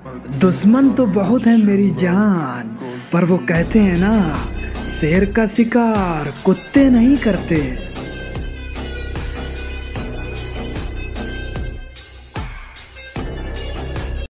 दुश्मन तो बहुत है मेरी जान, पर वो कहते हैं ना, शेर का शिकार कुत्ते नहीं करते।